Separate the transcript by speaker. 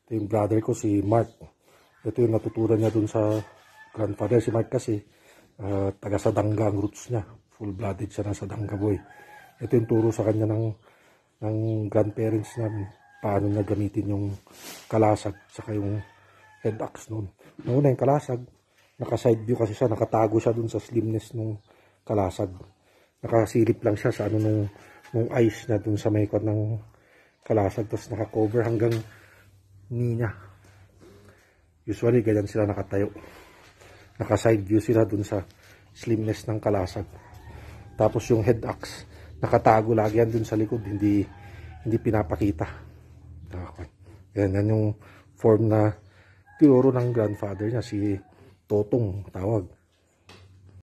Speaker 1: Ito yung brother ko, si Mark. Ito yung natuturan niya dun sa grandfather. Si Mark kasi, taga Sadanga ang roots niya. Full-blooded siya ng Sadanga boy. Ito yung turo sa kanya ng grandparents niya. Paano niya gamitin yung kalasag, saka yung head axe nun. Nauna yung kalasag, naka-side view kasi siya, nakatago siya dun sa slimness ng kalasag. Nakasilip lang siya sa nung ice na dun sa may ng kalasag, tapos naka-cover hanggang knee niya. Usually ganyan sila nakatayo, naka-side view sila dun sa slimness ng kalasag. Tapos yung head axe nakatago lagi yan dun sa likod, hindi pinapakita. Yan yung form na tinuro ng grandfather niya, si Totong tawag.